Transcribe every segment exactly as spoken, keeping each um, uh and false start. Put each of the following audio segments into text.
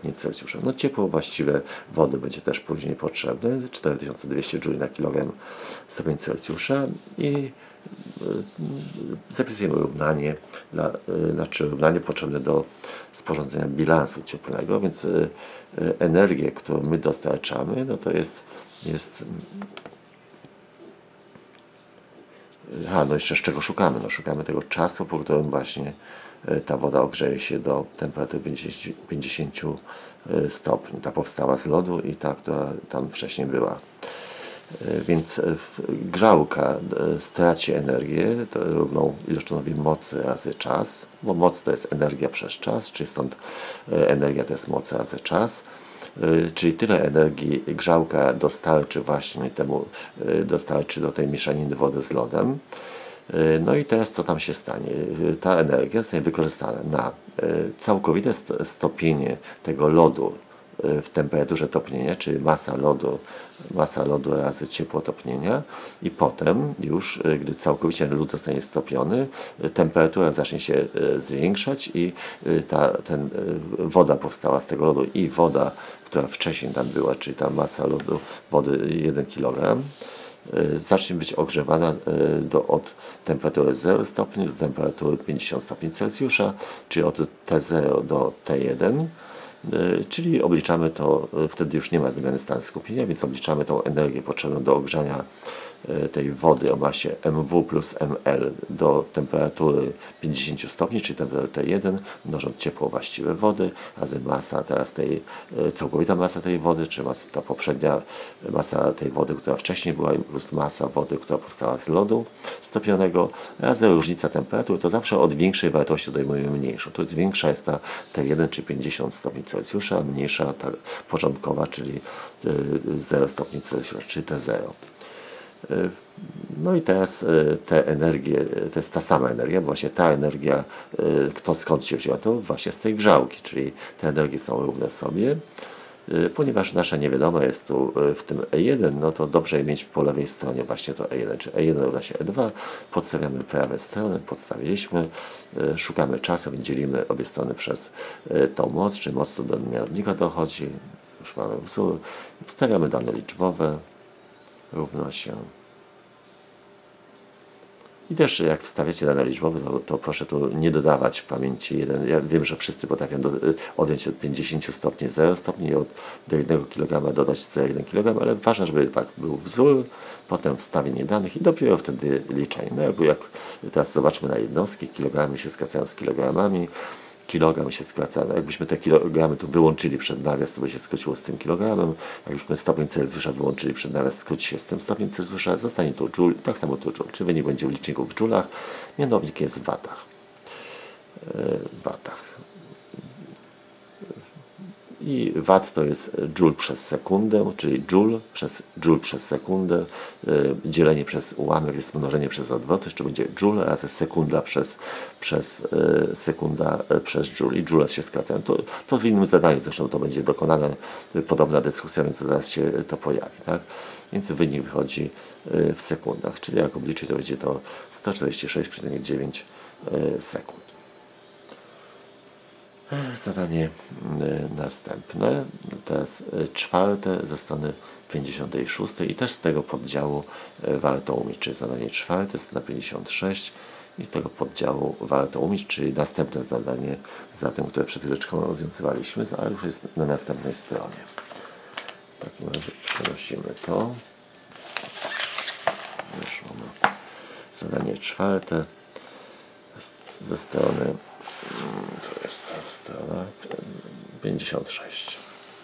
stopni Celsjusza. No ciepło właściwe wody będzie też później potrzebne, cztery tysiące dwieście jouli na kilogram stopień Celsjusza i zapisujemy równanie, dla, znaczy równanie potrzebne do sporządzenia bilansu cieplnego, więc energię, którą my dostarczamy, no to jest, jest a, no jeszcze z czego szukamy? No szukamy tego czasu, po którym właśnie ta woda ogrzeje się do temperatury pięćdziesiąt stopni. Ta powstała z lodu i ta, która tam wcześniej była. Więc grzałka straci energię to równą ilościowi mocy razy czas, bo moc to jest energia przez czas, czyli stąd energia to jest moc razy czas. Czyli tyle energii grzałka dostarczy właśnie temu, dostarczy do tej mieszaniny wody z lodem. No i teraz co tam się stanie? Ta energia zostanie wykorzystana na całkowite stopienie tego lodu w temperaturze topnienia, czyli masa lodu, masa lodu razy ciepło topnienia i potem już, gdy całkowicie lód zostanie stopiony, temperatura zacznie się zwiększać i ta ten, woda powstała z tego lodu i woda, która wcześniej tam była, czyli ta masa lodu wody jeden kilogram, zacznie być ogrzewana do, od temperatury zero stopni do temperatury pięćdziesiąt stopni Celsjusza, czyli od T zero do T jeden. Czyli obliczamy to, wtedy już nie ma zmiany stanu skupienia, więc obliczamy tą energię potrzebną do ogrzania tej wody o masie M W plus M L do temperatury pięćdziesiąt stopni, czyli temperatury T jeden, mnożąc ciepło właściwe wody, razy masa teraz tej, całkowita masa tej wody, czy masa, ta poprzednia masa tej wody, która wcześniej była, plus masa wody, która powstała z lodu stopionego, razy różnica temperatury, to zawsze od większej wartości odejmujemy mniejszą. Tu jest większa jest ta T jeden, czy pięćdziesiąt stopni Celsjusza, a mniejsza ta początkowa, czyli zero stopni Celsjusza, czyli T zero. No i teraz te energie, to jest ta sama energia, bo właśnie ta energia, kto skąd się wzięła, to właśnie z tej grzałki, czyli te energie są równe sobie. Ponieważ nasza niewiadoma jest tu w tym E jeden, no to dobrze mieć po lewej stronie właśnie to E jeden, czy E jeden równa się E dwa, podstawiamy prawe strony, podstawiliśmy, szukamy czasu, więc dzielimy obie strony przez tą moc, czy moc tu do mianownika dochodzi, już mamy wzór, wstawiamy dane liczbowe, równa się. I też jak wstawiacie dane liczbowe, to, to proszę tu nie dodawać w pamięci jeden. Ja wiem, że wszyscy potrafią do, odjąć od pięćdziesięciu stopni zero stopni i od, do jednego kilograma dodać zero przecinek jeden kilogram, ale ważne, żeby tak był wzór, potem wstawienie danych i dopiero wtedy liczenie. No jakby jak teraz zobaczmy na jednostki, kilogramy się skracają z kilogramami, kilogram się skraca, no jakbyśmy te kilogramy tu wyłączyli przed nawias, to by się skróciło z tym kilogramem, jakbyśmy stopień Celsjusza wyłączyli przed nawias, skróci się z tym stopniem Celsjusza, zostanie tu joule, tak samo tu joule, czy wynik będzie w liczniku w joulach, mianownik jest w watach. W watach. I watt to jest joule przez sekundę, czyli joule przez, joule przez sekundę, yy, dzielenie przez ułamek jest mnożenie przez odwrotność, jeszcze będzie joule razy sekunda przez, przez yy, sekunda yy, przez joule i joule się skracają. To, to w innym zadaniu zresztą to będzie dokonana yy, podobna dyskusja, więc zaraz się to pojawi, tak? Więc wynik wychodzi yy, w sekundach, czyli jak obliczyć, to będzie to sto czterdzieści sześć przecinek dziewięć yy, sekund. Zadanie następne, teraz czwarte ze strony pięćdziesiątej szóstej i też z tego poddziału warto umieć, czyli zadanie czwarte, strona pięćdziesiąt sześć i z tego poddziału warto umieć, czyli następne zadanie za tym, które przed chwileczką rozwiązywaliśmy, ale już jest na następnej stronie. W takim razie przenosimy to. Już mamy zadanie czwarte ze strony to jest strona pięćdziesiąt sześć.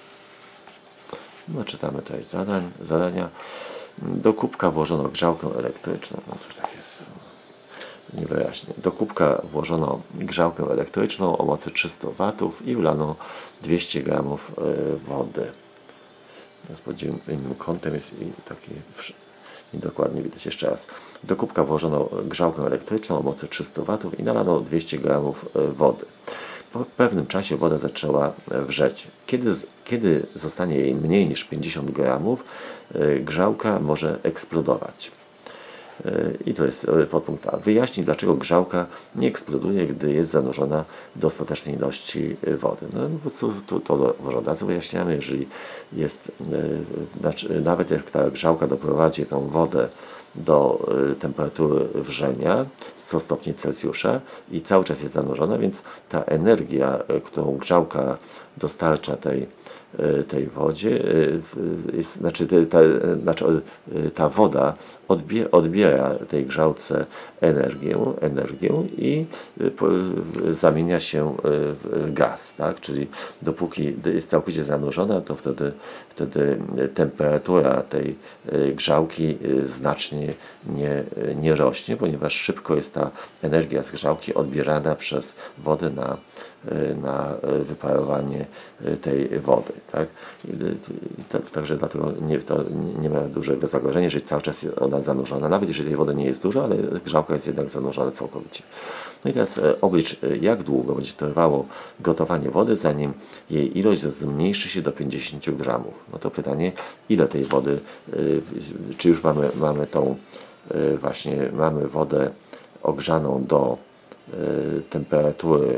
No, czytamy tutaj zadań, zadania. Do kubka włożono grzałkę elektryczną. No cóż, tak jest niewyraźnie. Do kubka włożono grzałkę elektryczną o mocy trzysta watów i wlano dwieście gramów wody. Teraz pod innym kątem jest i taki niedokładnie widać. Jeszcze raz. Do kubka włożono grzałkę elektryczną o mocy trzysta watów i nalano dwieście gramów wody. Po pewnym czasie woda zaczęła wrzeć. Kiedy, kiedy zostanie jej mniej niż pięćdziesiąt gramów, grzałka może eksplodować. I to jest podpunkt A. Wyjaśni, dlaczego grzałka nie eksploduje, gdy jest zanurzona w dostatecznej ilości wody. No po prostu to, to od razu wyjaśniamy, jeżeli jest, znaczy, nawet jak ta grzałka doprowadzi tą wodę do temperatury wrzenia sto stopni Celsjusza i cały czas jest zanurzona, więc ta energia, którą grzałka dostarcza tej, tej wodzie, jest, znaczy, ta, znaczy ta woda odbiera, odbiera tej grzałce energię, energię i zamienia się w gaz, tak? Czyli dopóki jest całkowicie zanurzona, to wtedy, wtedy temperatura tej grzałki znacznie nie, nie rośnie, ponieważ szybko jest ta energia z grzałki odbierana przez wodę na, na wyparowanie tej wody. Tak? Także dlatego nie, to nie ma dużego zagrożenia, że cały czas jest ona zanurzona, nawet jeżeli tej wody nie jest dużo, ale grzałka jest jednak zanurzona całkowicie. No i teraz oblicz, jak długo będzie trwało gotowanie wody, zanim jej ilość zmniejszy się do pięćdziesięciu gramów. No to pytanie, ile tej wody, czy już mamy, mamy tą właśnie, mamy wodę ogrzaną do temperatury,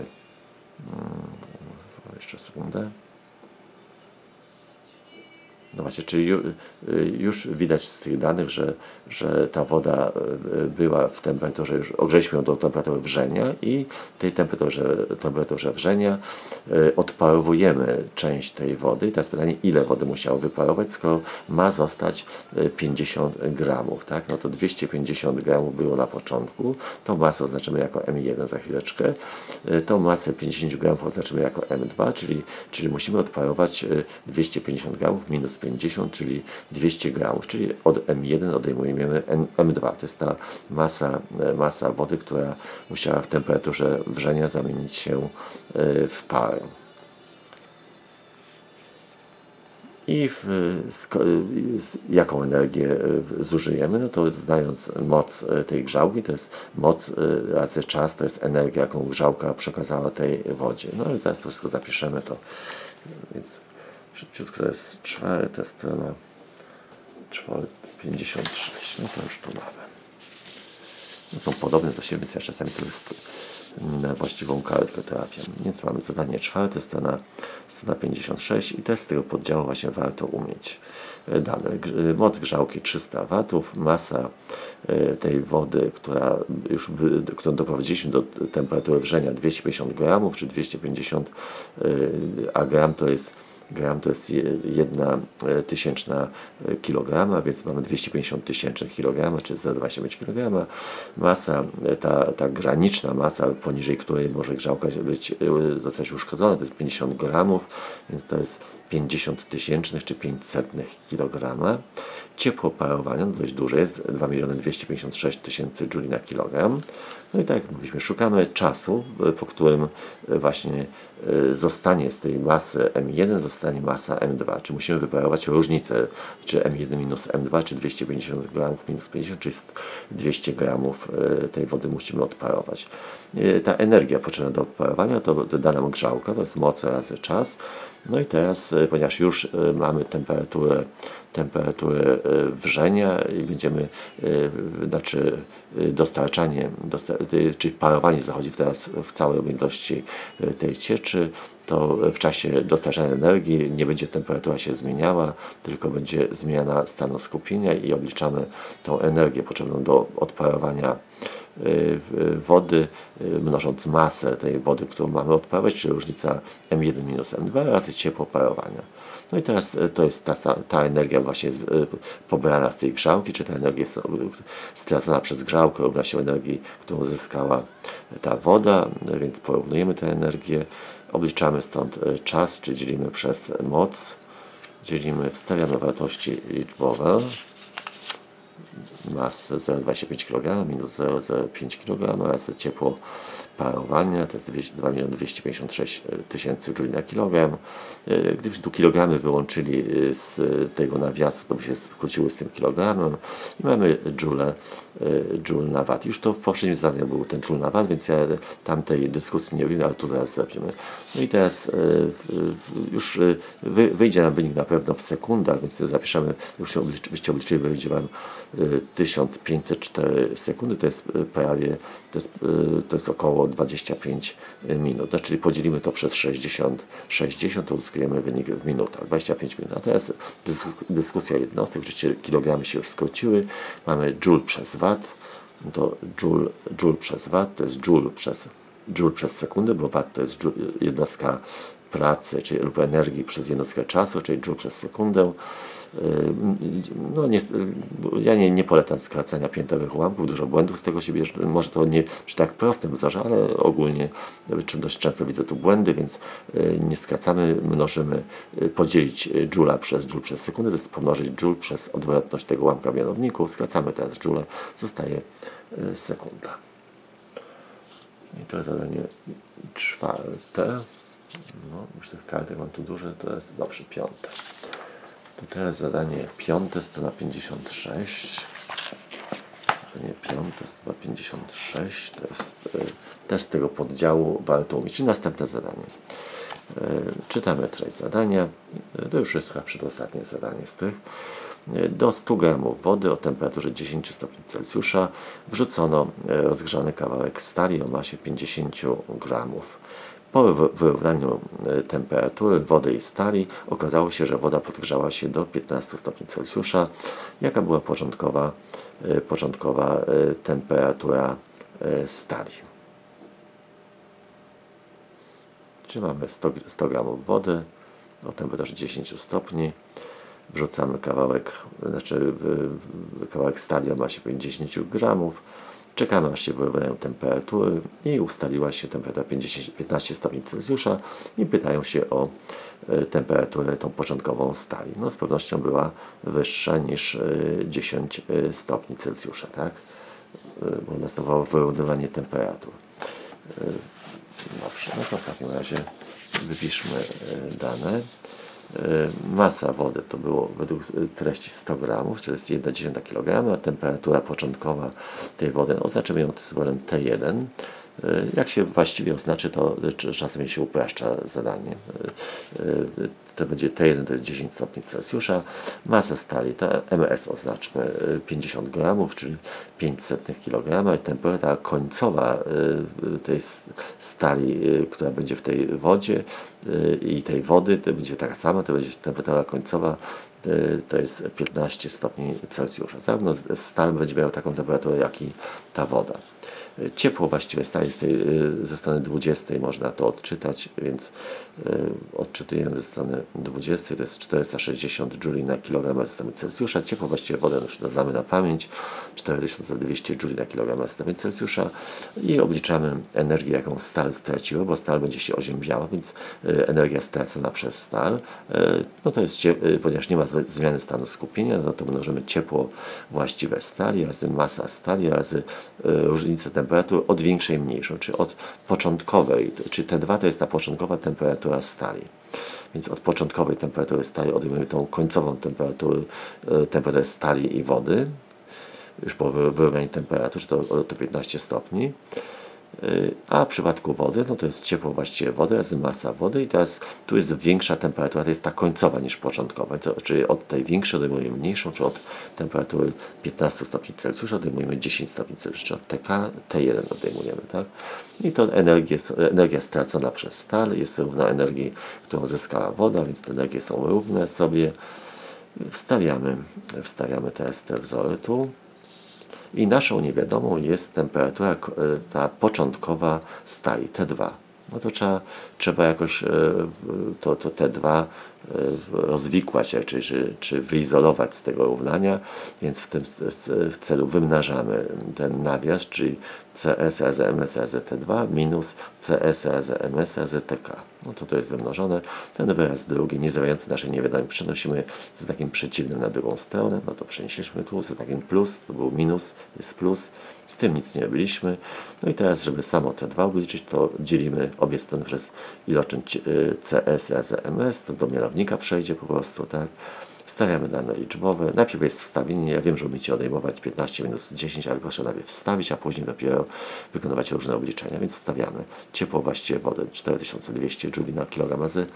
jeszcze sekundę. No właśnie, czyli już widać z tych danych, że, że ta woda była w temperaturze, już ogrzeliśmy ją do temperatury wrzenia i w tej temperaturze, temperaturze wrzenia odparowujemy część tej wody. I teraz pytanie, ile wody musiało wyparować, skoro ma zostać pięćdziesiąt gramów, tak? No to dwieście pięćdziesiąt gramów było na początku, tą masę oznaczymy jako M jeden za chwileczkę, tą masę pięćdziesiąt gramów oznaczymy jako M dwa, czyli, czyli musimy odparować dwieście pięćdziesiąt gramów minus pięćdziesiąt, czyli dwieście gramów, czyli od M jeden odejmujemy M dwa. To jest ta masa, masa wody, która musiała w temperaturze wrzenia zamienić się w parę. I w, jaką energię zużyjemy? No to znając moc tej grzałki, to jest moc razy czas, to jest energia, jaką grzałka przekazała tej wodzie. No ale zaraz to wszystko zapiszemy, to więc szybciutko, to jest czwarta strona, pięćdziesiąt sześć, no to już tu mamy. No są podobne do siebie, więc ja czasami tu na właściwą kartkę trafiam. Więc mamy zadanie czwarte, strona, strona pięćdziesiąt sześć i też z tego poddziału właśnie warto umieć dane. Moc grzałki trzysta watów, masa tej wody, która już którą doprowadziliśmy do temperatury wrzenia dwieście pięćdziesiąt gramów, czy dwieście pięćdziesiąt, a gram to jest gram to jest jedna tysięczna kilograma, więc mamy dwieście pięćdziesiąt tysięcznych kilograma, czy zero przecinek dwadzieścia pięć kilograma. Masa, ta, ta graniczna masa, poniżej której może grzałka być, zostać uszkodzona, to jest pięćdziesiąt gramów, więc to jest pięćdziesiąt tysięcznych, czy pięćsetnych kilograma. Ciepło parowania, no dość duże jest, dwa miliony dwieście pięćdziesiąt sześć tysięcy jouli na kilogram. No i tak jak mówiliśmy, szukamy czasu, po którym właśnie zostanie z tej masy M jeden, zostanie masa M dwa. Czy musimy wyparować różnicę, czy M jeden minus M dwa, czy dwieście pięćdziesiąt gramów minus pięćdziesiąt, czy dwieście gramów tej wody musimy odparować. Ta energia potrzebna do odparowania to da nam grzałka, to jest moc razy czas. No i teraz, ponieważ już mamy temperaturę, temperaturę wrzenia i będziemy, znaczy dostarczanie, dostar czyli parowanie zachodzi teraz w całej objętości tej cieczy, to w czasie dostarczania energii nie będzie temperatura się zmieniała, tylko będzie zmiana stanu skupienia i obliczamy tą energię potrzebną do odparowania wody, mnożąc masę tej wody, którą mamy odparować, czyli różnica M jeden minus M dwa razy ciepło parowania. No i teraz to jest ta, ta energia właśnie jest pobrana z tej grzałki, czy ta energia jest stracona przez grzałkę równa się energii, którą uzyskała ta woda, więc porównujemy tę energię, obliczamy stąd czas, czy dzielimy przez moc, dzielimy, wstawiamy wartości liczbowe, masę zero przecinek dwadzieścia pięć kilograma minus zero przecinek zero pięć kilograma razy ciepło parowania, to jest dwa miliony dwieście pięćdziesiąt sześć tysięcy jouli na kilogram. Gdybyśmy tu kilogramy wyłączyli z tego nawiasu, to by się skróciły z tym kilogramem i mamy joule, joule na watt. Już to w poprzednim zadaniu był ten joule na watt, więc ja tamtej dyskusji nie robimy, ale tu zaraz zrobimy. No i teraz już wyjdzie nam wynik na pewno w sekundach, więc zapiszemy, już byście obliczyli, wyjdzie Wam tysiąc pięćset cztery sekundy, to jest prawie, to jest, to jest około dwadzieścia pięć minut. No, czyli podzielimy to przez sześćdziesiąt, sześćdziesiąt, to uzyskujemy wynik w minutach, dwadzieścia pięć minut. A teraz dyskusja jednostek, oczywiście kilogramy się już skróciły, mamy joule przez watt, to joule, joule przez watt, to jest joule przez, joule przez sekundę, bo watt to jest joule, jednostka pracy, czyli lub energii przez jednostkę czasu, czyli joule przez sekundę. No, nie, ja nie, nie polecam skracania piętowych ułamków, dużo błędów z tego się bierze, może to nie przy tak prostym wzorze, ale ogólnie dość często widzę tu błędy, więc nie skracamy, mnożymy, podzielić joule przez joule przez sekundę, to jest pomnożyć joule przez odwrotność tego ułamka w mianowniku, skracamy teraz joule, zostaje sekunda. I to jest zadanie czwarte. No, myślę, że kartek mam tu duże, to jest dobrze, piąte. To teraz zadanie piąte, strona pięćdziesiąt sześć. Zadanie piąte, strona pięćdziesiąt sześć, to jest y, też z tego poddziału warto umieć. Czyli następne zadanie. Y, czytamy treść zadania. Y, to już jest chyba przedostatnie zadanie z tych. Y, do stu gramów wody o temperaturze dziesięć stopni Celsjusza wrzucono y, rozgrzany kawałek stali o masie pięćdziesiąt gramów. Po wyrównaniu temperatury wody i stali okazało się, że woda podgrzała się do piętnastu stopni Celsjusza. Jaka była początkowa, początkowa temperatura stali? Czyli mamy sto gramów wody o temperaturze dziesięć stopni. Wrzucamy kawałek, znaczy kawałek stali o masie pięćdziesiąt gramów. Czekamy, aż się wyrównają temperatury i ustaliła się temperatura piętnaście stopni Celsjusza i pytają się o temperaturę tą początkową stali. No, z pewnością była wyższa niż dziesięć stopni Celsjusza, tak? Bo następowało wyrównywanie temperatur. Dobrze, no to w takim razie wypiszmy dane. Masa wody to było według treści sto gramów, czyli jest jedna dziesiąta kilograma, a temperatura początkowa tej wody oznaczymy ją symbolem T jeden. Jak się właściwie oznaczy, to czasem się upraszcza zadanie. To będzie T jeden, to jest dziesięć stopni Celsjusza. Masa stali, to M S oznaczmy pięćdziesiąt gramów, czyli pięćset kilogramów. Temperatura końcowa tej stali, która będzie w tej wodzie i tej wody, to będzie taka sama, to będzie temperatura końcowa, to jest piętnaście stopni Celsjusza. Zarówno stal będzie miał taką temperaturę, jak i ta woda. Ciepło właściwie stali z tej, ze strony dwudziestej można to odczytać, więc odczytujemy ze strony dwudziestej, to jest czterysta sześćdziesiąt jouli na kilogram stopni Celsjusza. Ciepło właściwie wodę już znamy na pamięć, cztery tysiące dwieście jouli na kilogram stopni Celsjusza i obliczamy energię, jaką stal straciła, bo stal będzie się oziębiała, więc energia stracona przez stal, no to jest, ponieważ nie ma zmiany stanu skupienia, no to mnożymy ciepło właściwe stali razy masa stali razy różnicę temperatur od większej mniejszą, czy od początkowej, czy T dwa to jest ta początkowa temperatura stali. Więc od początkowej temperatury stali odejmujemy tą końcową temperaturę, temperaturę stali i wody, już po wyrównaniu temperatur, czy to, to piętnaście stopni. A w przypadku wody, no to jest ciepło właściwie wody razy masa wody i teraz tu jest większa temperatura, to jest ta końcowa niż początkowa, czyli od tej większej odejmujemy mniejszą, czy od temperatury piętnaście stopni Celsjusza odejmujemy dziesięć stopni Celsjusza, czy od T K, T jeden odejmujemy, tak? I to energia, energia stracona przez stal jest równa energii, którą zyskała woda, więc te energie są równe sobie. Wstawiamy, wstawiamy teraz te wzory tu. I naszą niewiadomą jest temperatura ta początkowa stali, T dwa. No to trzeba, trzeba jakoś to, to T dwa rozwikłać, czy, czy, czy wyizolować z tego równania, więc w tym w celu wymnażamy ten nawias, czyli C S razy M S razy T dwa minus C S razy M S razy T K. No to to jest wymnożone. Ten wyraz drugi, nie zawierający naszej niewiadomej, przenosimy z takim przeciwnym na drugą stronę. No to przenieśliśmy tu, z takim plus, to był minus, jest plus. Z tym nic nie robiliśmy. No i teraz, żeby samo T dwa obliczyć, to dzielimy obie strony przez iloczyn C S razy M S, to do mianownika przejdzie po prostu, tak? Wstawiamy dane liczbowe. Najpierw jest wstawienie. Ja wiem, że umiecie odejmować piętnaście minus dziesięć, ale proszę najpierw wstawić, a później dopiero wykonywać różne obliczenia. Więc wstawiamy ciepło właściwie wody cztery tysiące dwieście jouli na kilogram razy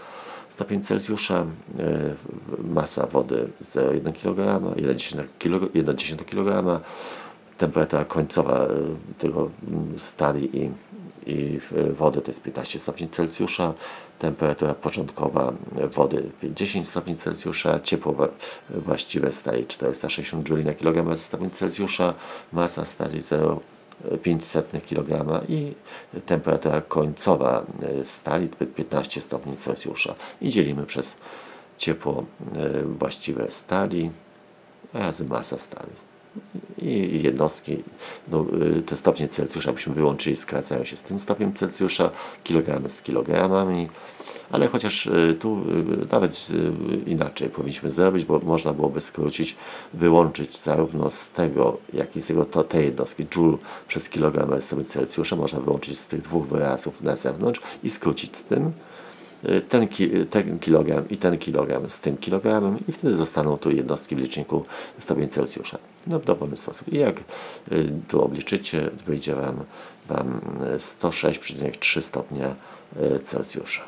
stopień Celsjusza, masa wody zero przecinek jeden kilograma, jeden dziesiąty kilograma, temperatura końcowa tego stali i, i wody to jest piętnaście stopni Celsjusza, temperatura początkowa wody dziesięć stopni Celsjusza, ciepło właściwe stali czterysta sześćdziesiąt jouli na kilogram stopni Celsjusza, masa stali zero przecinek pięć kilograma i temperatura końcowa stali piętnaście stopni Celsjusza i dzielimy przez ciepło właściwe stali razy masa stali. I jednostki, no, te stopnie Celsjusza byśmy wyłączyli, skracają się z tym stopniem Celsjusza, kilogramy z kilogramami, ale chociaż tu nawet inaczej powinniśmy zrobić, bo można byłoby skrócić, wyłączyć zarówno z tego, jak i z tego, to te jednostki, joule przez kilogram stopień Celsjusza, można wyłączyć z tych dwóch wyrazów na zewnątrz i skrócić z tym ten, ten kilogram i ten kilogram z tym kilogramem i wtedy zostaną tu jednostki w liczniku stopień Celsjusza. No w dowolny sposób. I jak tu obliczycie, wyjdzie Wam, wam sto sześć przecinek trzy stopnia Celsjusza.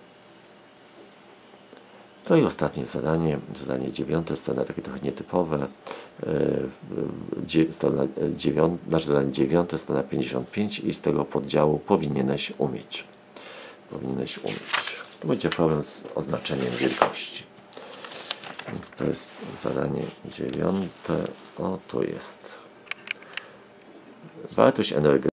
No i ostatnie zadanie, zadanie dziewiąte, strona takie trochę nietypowe, strona dziewiąte, nasze zadanie dziewiąte, strona pięćdziesiąt pięć i z tego poddziału powinieneś umieć. Powinieneś umieć. To będzie problem z oznaczeniem wielkości. Więc to jest zadanie dziewiąte. O, tu jest. Wartość energetyczna